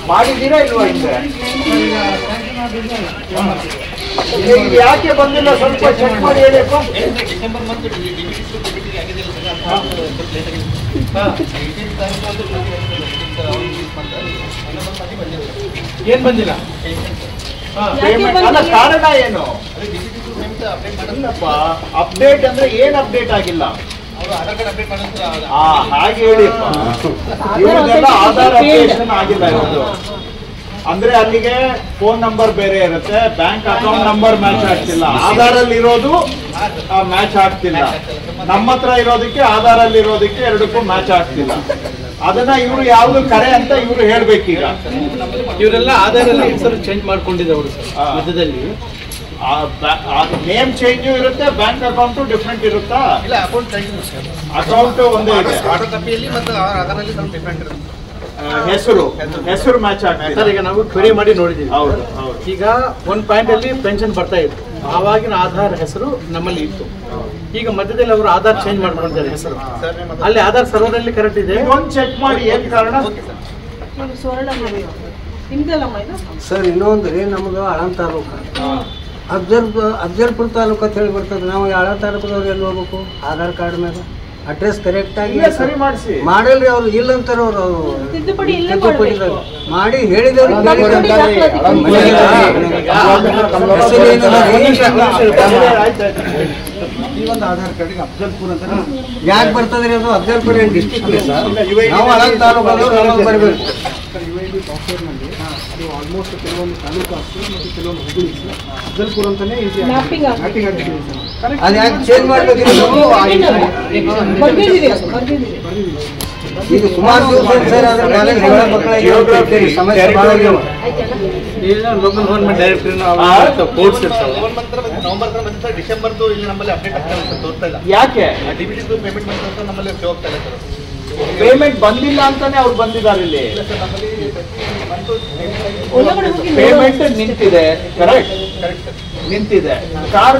ಮಾಡಿದ್ದೀರಾ ಇಲ್ವಾ ಹಿಂದೆ? ಯಾಕೆ ಬಂದಿಲ್ಲ ಸ್ವಲ್ಪ ಚೆಕ್ ಮಾಡಿ ಹೇಳಿಯಪ್ಪ. ಏನ್ ಬಂದಿಲ್ಲ? ಅಲ್ಲ ಕಾರಣ ಏನು? ಅಪ್ಡೇಟ್ ಅಂದ್ರೆ ಏನ್ ಅಪ್ಡೇಟ್ ಆಗಿಲ್ಲ? ಹಾಗೆ ಹೇಳಿಪ್ಪ. ಇವರಿಗೆಲ್ಲ ಆಧಾರ್ ಅಪ್ಡೇಷನ್ ಆಗಿಲ್ಲ ಇವತ್ತು. ಅಂದ್ರೆ ಅಲ್ಲಿಗೆ ಫೋನ್ ನಂಬರ್ ಬೇರೆ ಇರುತ್ತೆ, ಬ್ಯಾಂಕ್ ಅಕೌಂಟ್ ನಂಬರ್ ಮ್ಯಾಚ್ ಆಗ್ತಿಲ್ಲ, ಆಧಾರ್ ಅಲ್ಲಿ ಇರೋದು ಮ್ಯಾಚ್ ಆಗ್ತಿಲ್ಲ, ನಮ್ಮ ಹತ್ರ ಇರೋದಕ್ಕೆ ಆಧಾರ್ ಅಲ್ಲಿ ಇರೋದಕ್ಕೆ ಎರಡಕ್ಕೂ ಮ್ಯಾಚ್ ಆಗ್ತಿಲ್ಲ. ಅದನ್ನ ಇವರು ಯಾವ್ದು ಕರೆ ಅಂತ ಇವರು ಹೇಳ್ಬೇಕೀಗ. ಇವರೆಲ್ಲ ಆಧಾರ್ ಅಲ್ಲಿ ಹೆಸರು ಚೇಂಜ್ ಮಾಡ್ಕೊಂಡಿದ್ದವರು ಮಧ್ಯದಲ್ಲಿ. ನೇಮ್ ಚೇಂಜ್ ಇರುತ್ತೆ, ಬ್ಯಾಂಕ್ ಅಕೌಂಟ್ ಡಿಫ್ರೆಂಟ್ ಇರುತ್ತಾ? ಇಲ್ಲ, ಅಕೌಂಟ್ ಅಕೌಂಟ್ ಒಂದೇ ಇದೆ, ಆರ್ಡರ್ ಕಾಪಿಯಲ್ಲಿ ಮತ್ತು ಆಧಾರಲ್ಲಿ ಸ್ವಲ್ಪ ಡಿಫ್ರೆಂಟ್ ಇರುತ್ತೆ. ಹೆಸರು ಮ್ಯಾಚ್ ಆಗ್ತದೆ. ಈಗ ನಾವು ಕ್ವೆರಿ ಮಾಡಿ ನೋಡಿದ್ದೀವಿ. ಹೌದು. ಈಗ ಒಂದು ಪಾಯಿಂಟ್ ಅಲ್ಲಿ ಪೆನ್ಷನ್ ಬರ್ತಾ ಇತ್ತು, ಆವಾಗಿನ ಆಧಾರ್ ಹೆಸರು ನಮ್ಮಲ್ಲಿ ಇತ್ತು. ಈಗ ಮಧ್ಯದಲ್ಲಿ ಅವರು ಆಧಾರ್ ಚೇಂಜ್ ಮಾಡ್ಕೊಂಡಿದ್ದಾರೆ ಹೆಸರು. ಅಲ್ಲಿ ಆಧಾರ್ ಸರ್ವರ್ ಅಲ್ಲಿ ಕರೆಕ್ಟ್ ಇದೆ, ಒಂದು ಚೆಕ್ ಮಾಡಿ ಏನ್ ಕಾರಣ. ಸರ್ ಇನ್ನೊಂದು ರೀ, ನಮ್ದು ಆಳಂದ ತಾಲೂಕು ಅಫ್ಜಲ್ಪುರ ತಾಲೂಕು ಅಂತ ಹೇಳಿ ಬರ್ತದೆ. ನಾವು ಆಳಂದ ತಾಲೂಕದವ್ರು ಎಲ್ಲಿ ಹೋಗ್ಬೇಕು? ಆಧಾರ್ ಕಾರ್ಡ್ ಮೇಲೆ ಅಡ್ರೆಸ್ ಕರೆಕ್ಟ್ ಆಗಿ ಸರಿ ಮಾಡಿಸಿ. ಮಾಡಲ್ರಿ ಅವ್ರು, ಇಲ್ಲ ಅಂತಾರ ಅವ್ರು ತಿದ್ದುಪಡಿ ಮಾಡಿ ಹೇಳಿದವ್ರು. ಈ ಒಂದು ಆಧಾರ್ ಕಾರ್ಡಿಗೆ ಅಫ್ಜಲ್ಪುರ್ ಅಂತ ಯಾಕೆ ಬರ್ತದ್ರಿ? ಅದು ಅಫ್ಜಲ್ಪುರ ಡಿಸ್ಟ್ರಿಕ್ಟ್ ನಾವು ಆಳಂದ ತಾಲೂಕದವ್ರು ನಮಗೆ ಬರಬೇಕು. ಸಾಫ್ಟ್ವೇರ್ನಲ್ಲಿ ಅದು ಆಲ್ಮೋಸ್ಟ್ ಕೆಲವೊಂದು ತಾಲೂಕು ಆಗ್ತದೆ ಮತ್ತು ಕೆಲವೊಂದು ಹುಡುಗಿ ಅಫ್ಜಲ್ಪುರ್ ಅಂತಾನೆ ಮ್ಯಾಪಿಂಗ್ ಆಗ್ತಿದೆ ಸರ್. ಅದು ಯಾಕೆ ಚೇಂಜ್ ಮಾಡಬೇಕಿದೆ? ಈಗ ಸುಮಾರು ಸರ್ ಅದ್ರ ಕಾಲೇಜ್ ಮಕ್ಕಳಿಗೆ ಸಮಸ್ಯೆ ಭಾಳ ಆಗ್ಯಾವ. ಈಗ ಲೋಕಲ್ ಗೌರ್ಮೆಂಟ್ ಡೈರೆಕ್ಟರ್ ಕೋರ್ಸ್ ಇರ್ತಾವೆ. ನವೆಂಬರ್ ಡಿಸೆಂಬರ್ದು ಇಲ್ಲಿ ನಮ್ಮಲ್ಲಿ ಅಪ್ಡೇಟ್ ಆಗ್ತಾ ಇಲ್ಲ, ತೋರ್ತಾ ಇಲ್ಲ. ಯಾಕೆ? ಡಿಬಿಟಿದು ಪೇಮೆಂಟ್ ಮಾಡ್ತಾ ನಮ್ಮಲ್ಲಿ ಶೋ ಆಗ್ತಾ ಇಲ್ಲ ಸರ್. ಪೇಮೆಂಟ್ ಬಂದಿಲ್ಲ ಅಂತಾನೆ ಅವ್ರು ಬಂದಿದ್ದಾರೆ ಇಲ್ಲಿ. ಪೇಮೆಂಟ್ ನಿಂತಿದೆ, ಕರೆಕ್ಟ್ ನಿಂತಿದೆ. ಕಾರಣ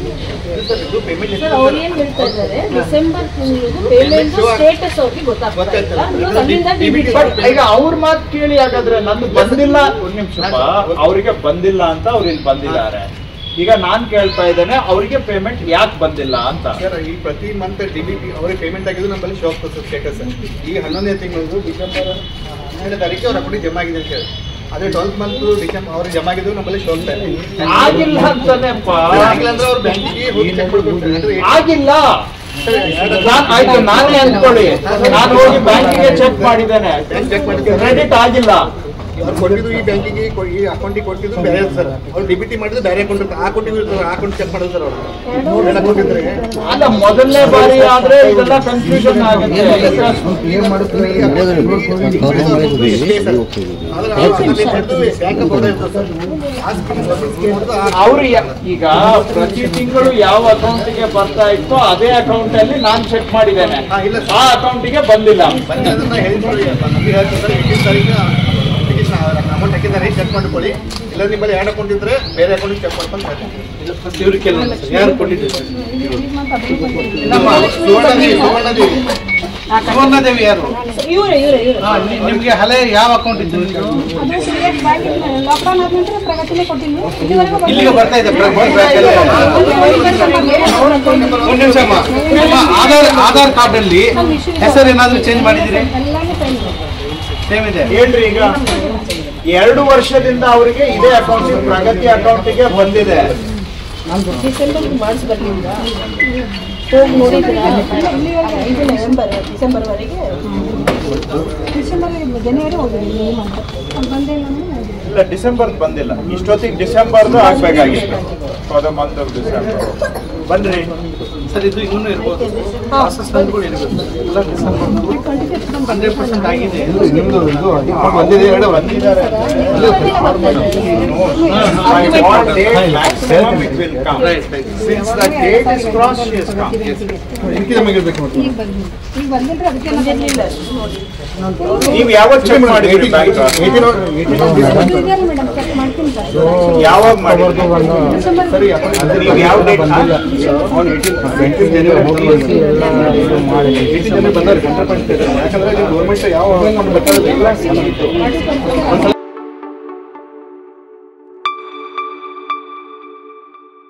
ಈಗ ಅವ್ರ ಮಾತು ಕೇಳಿ, ಹಾಗಾದ್ರೆ ನಂದು ಬಂದಿಲ್ಲ. ಒಂದ್ ನಿಮಿಷ, ಅವ್ರಿಗೆ ಬಂದಿಲ್ಲ ಅಂತ ಅವ್ರು ಇಲ್ಲಿ ಬಂದಿದ್ದಾರೆ. ಈಗ ನಾನ್ ಕೇಳ್ತಾ ಇದ್ದೇನೆ, ಅವರಿಗೆ ಪೇಮೆಂಟ್ ಯಾಕೆ ಬಂದಿಲ್ಲ ಅಂತ. ಸರ್ ಈ ಪ್ರತಿ ಮಂತ್ ಡಿಬಿಟಿ ಅವ್ರಿಗೆ ಪೇಮೆಂಟ್ ಆಗಿದ್ದು ನಮ್ಮಲ್ಲಿ ಶೋ ಆಗ್ತದೆ ಸರ್ ಸ್ಟೇಟಸ್. ಈಗ 11ನೇ ತಿಂಗಳು ಡಿಸೆಂಬರ್ 12ನೇ ತಾರೀಕು ಅವ್ರ ಅಕೌಂಟಿಗೆ ಜಮಾ ಆಗಿದೆ ಅಂತ ಹೇಳಿ. ಅದೇ 12th ಮಂತ್ ಡಿಸೆಂಬರ್ ಅವ್ರಿಗೆ ಜಮಾ ಆಗಿದ್ದು ನಮ್ಮಲ್ಲಿ ಶೋ ಆಗ್ತಾ ಇಲ್ಲ. ಆಗಿಲ್ಲ ಅಂತಾನೆ ಆಗಿಲ್ಲ ಅಂದ್ರೆ ಅವ್ರ ಬ್ಯಾಂಕಿಗೆ ಹೋಗಿ ಚೆಕ್ ಮಾಡ್ಕೊಳ್ತಾರೆ. ಆಗಿಲ್ಲ. ಆಯ್ತು, ನಾನೇ ಅನ್ಕೊಳ್ಳಿ, ನಾನು ಹೋಗಿ ಬ್ಯಾಂಕಿಗೆ ಚೆಕ್ ಮಾಡಿದ್ದೇನೆ, ಕ್ರೆಡಿಟ್ ಆಗಿಲ್ಲ. ಅವ್ರು ಕೊಟ್ಟಿದ್ದು ಈ ಬ್ಯಾಂಕಿಗೆ ಈ ಅಕೌಂಟಿಗೆ ಕೊಟ್ಟಿದ್ದು ಬೇರೆ ಸರ್. ಅವ್ರು ಡಿಬಿಟಿ ಮಾಡಿದ್ದು ಬೇರೆ ಅಕೌಂಟ್ ಇರುತ್ತೆ, ಆ ಅಕೌಂಟಿಗೆ ಅಕೌಂಟ್ ಚೆಕ್ ಮಾಡೋದು ಸರ್. ಅವರು ಅಕೌಂಟ್ ಇದ್ರೆ ಅಲ್ಲ, ಮೊದಲನೇ ಬಾರಿ ಆದ್ರೆ ಇದೆಲ್ಲ ಕನ್ಫ್ಯೂಷನ್ ಆಗುತ್ತೆ. ಅವ್ರು ಈಗ ಪ್ರತಿ ತಿಂಗಳು ಯಾವ ಅಕೌಂಟಿಗೆ ಬರ್ತಾ ಇತ್ತೋ ಅದೇ ಅಕೌಂಟ್ ಅಲ್ಲಿ ನಾನು ಚೆಕ್ ಮಾಡಿದ್ದೇನೆ, ಆ ಅಕೌಂಟಿಗೆ ಬಂದಿಲ್ಲ. ಅಮೌಂಟ್ ಹಾಕಿದ್ದಾರೆ, ಚೆಕ್ ಮಾಡ್ಕೊಳ್ಳಿ. ಇಲ್ಲ ನಿಮ್ಮಲ್ಲಿ ಎರಡು ಅಕೌಂಟ್ ಇದ್ರೆ ಬೇರೆ ಅಕೌಂಟ್ ಚೆಕ್ ಮಾಡ್ಕೊಂಡು ಇವ್ರಿಗೆ ಕೆಲವೊಂದು ಯಾರು ಕೊಟ್ಟಿದ್ದಾರೆ? ಸುವರ್ಣದೇವಿ ಯಾರು? ನಿಮ್ಗೆ ಹಳೆ ಯಾವ ಅಕೌಂಟ್ ಇದ್ದು? ಇಲ್ಲಿಗೆ ಬರ್ತಾ ಇದೆ. ಒಂದು ನಿಮಿಷ, ಆಧಾರ್ ಕಾರ್ಡ್ ಅಲ್ಲಿ ಹೆಸರು ಏನಾದ್ರು ಚೇಂಜ್ ಮಾಡಿದಿರಿ? ಸೇಮ್ ಇದೆ ಹೇಳ್ರಿ. ಈಗ 2 ವರ್ಷದಿಂದ ಅವರಿಗೆ ಇದೇ ಅಕೌಂಟ್ ಪ್ರಗತಿ ಅಕೌಂಟಿಗೆ ಬಂದಿದೆ. ಇಲ್ಲ, ಡಿಸೆಂಬರ್ ಬಂದಿಲ್ಲ. ಇಷ್ಟೊತ್ತಿಗೆ ಡಿಸೆಂಬರ್ದು ಆಗ್ಬೇಕಾಗಿತ್ತು. For the month of December ಬನ್ರಿ ಸರ್. ಇದು ಇನ್ನೂ ಇರ್ಬೋದು, ಪ್ರಾಸೆಸ್ ಇರಬೇಕು. ಎಲ್ಲ ಡಿಸೆಂಬರ್ 100% ಆಗಿದೆ. ಬಂದಿದೆ, 2 ಬಂದಿದ್ದಾರೆ. Since the date is crossed, she has come. ನೀವು ಯಾವಾಗ ಚೆಕ್ ಮಾಡಿದ್ರಿ ಬ್ಯಾಂಕ್? ಯಾವಾಗ ಮಾಡಿದ್ರಿ? ನೀವು ಯಾವ ಡೇಟ್? 18 ಜನವರಿ ಬಂದವ್ರು. ಯಾಕಂದ್ರೆ ಗೌರ್ಮೆಂಟ್ ಯಾವ